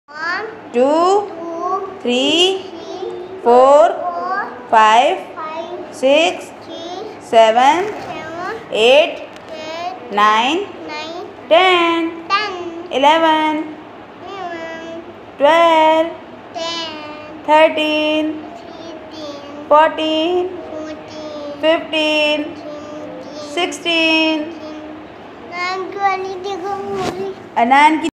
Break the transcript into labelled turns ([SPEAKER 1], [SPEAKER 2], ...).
[SPEAKER 1] 1,
[SPEAKER 2] 2,
[SPEAKER 1] 2,
[SPEAKER 2] 3,
[SPEAKER 1] 3,
[SPEAKER 2] 4,
[SPEAKER 1] 4,
[SPEAKER 2] 5,
[SPEAKER 1] 5,
[SPEAKER 2] 6,
[SPEAKER 1] 6,
[SPEAKER 2] 7,
[SPEAKER 1] 7,
[SPEAKER 2] 8,
[SPEAKER 1] 8,
[SPEAKER 2] 9,
[SPEAKER 1] 9,
[SPEAKER 2] 10,
[SPEAKER 1] 10,
[SPEAKER 2] 11,
[SPEAKER 1] 11,
[SPEAKER 2] 12,
[SPEAKER 1] 10,
[SPEAKER 2] 13,
[SPEAKER 1] 13,
[SPEAKER 2] 14,
[SPEAKER 1] 14,
[SPEAKER 2] 15,
[SPEAKER 1] 15,
[SPEAKER 2] 16.
[SPEAKER 1] 16. Nagwali di ko muli.
[SPEAKER 2] Anan